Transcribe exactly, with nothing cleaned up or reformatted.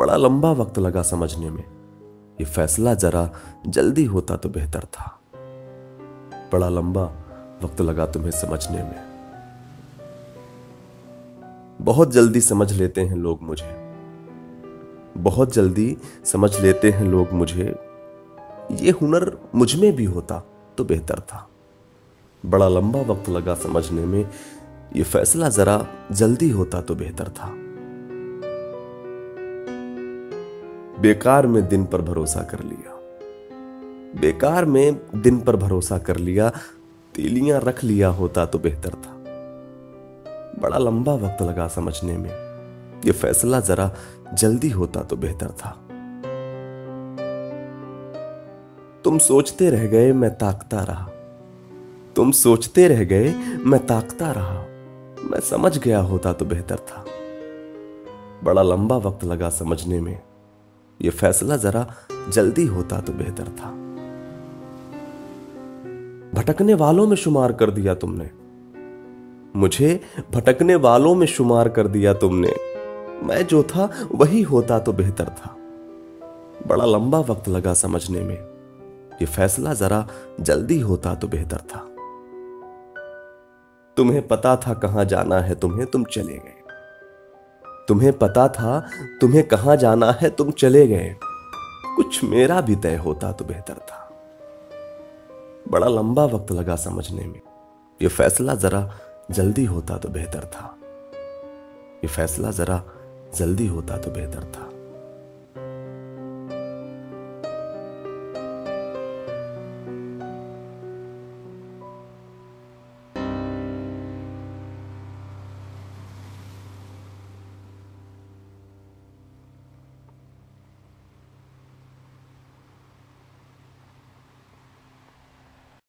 बड़ा लंबा वक्त लगा समझने में, ये फैसला जरा जल्दी होता तो बेहतर था। बड़ा लंबा वक्त लगा तुम्हें समझने में। बहुत जल्दी समझ लेते हैं लोग मुझे, बहुत जल्दी समझ लेते हैं लोग मुझे, ये हुनर मुझ में भी होता तो बेहतर था। बड़ा लंबा वक्त लगा समझने में, ये फैसला जरा जल्दी होता तो बेहतर था। बेकार में दिन पर भरोसा कर लिया, बेकार में दिन पर भरोसा कर लिया, तीलियां रख लिया होता तो बेहतर था। बड़ा लंबा वक्त लगा समझने में, यह फैसला जरा जल्दी होता तो बेहतर था। तुम सोचते रह गए मैं ताकता रहा, तुम सोचते रह गए मैं ताकता रहा, मैं समझ गया होता तो बेहतर था। बड़ा लंबा वक्त लगा समझने में, यह फैसला जरा जल्दी होता तो बेहतर था। भटकने वालों में शुमार कर दिया तुमने, मुझे भटकने वालों में शुमार कर दिया तुमने, मैं जो था वही होता तो बेहतर था। बड़ा लंबा वक्त लगा समझने में, यह फैसला जरा जल्दी होता तो बेहतर था। तुम्हें पता था कहां जाना है तुम्हें, तुम चले गए। तुम्हें पता था तुम्हें कहां जाना है, तुम चले गए। कुछ मेरा भी तय होता तो बेहतर था। बड़ा लंबा वक्त लगा समझने में, यह फैसला जरा जल्दी होता तो बेहतर था। यह फैसला जरा जल्दी होता तो बेहतर था।